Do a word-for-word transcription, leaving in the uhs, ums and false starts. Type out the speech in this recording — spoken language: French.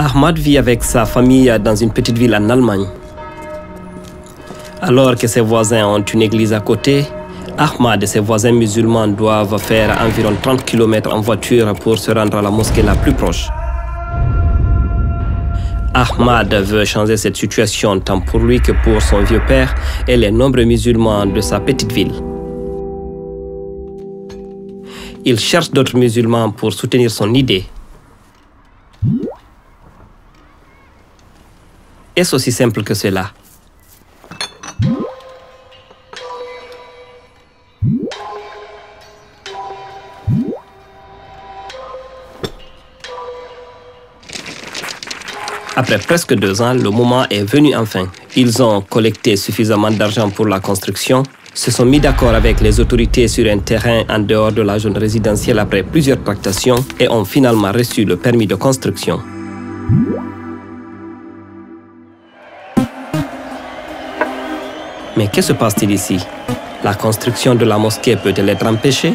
Ahmad vit avec sa famille dans une petite ville en Allemagne. Alors que ses voisins ont une église à côté, Ahmad et ses voisins musulmans doivent faire environ trente kilomètres en voiture pour se rendre à la mosquée la plus proche. Ahmad veut changer cette situation tant pour lui que pour son vieux père et les nombreux musulmans de sa petite ville. Il cherche d'autres musulmans pour soutenir son idée. Est-ce aussi simple que cela? Après presque deux ans, le moment est venu enfin. Ils ont collecté suffisamment d'argent pour la construction, se sont mis d'accord avec les autorités sur un terrain en dehors de la zone résidentielle après plusieurs tractations et ont finalement reçu le permis de construction. Mais que se passe-t-il ici? La construction de la mosquée peut-elle être empêchée?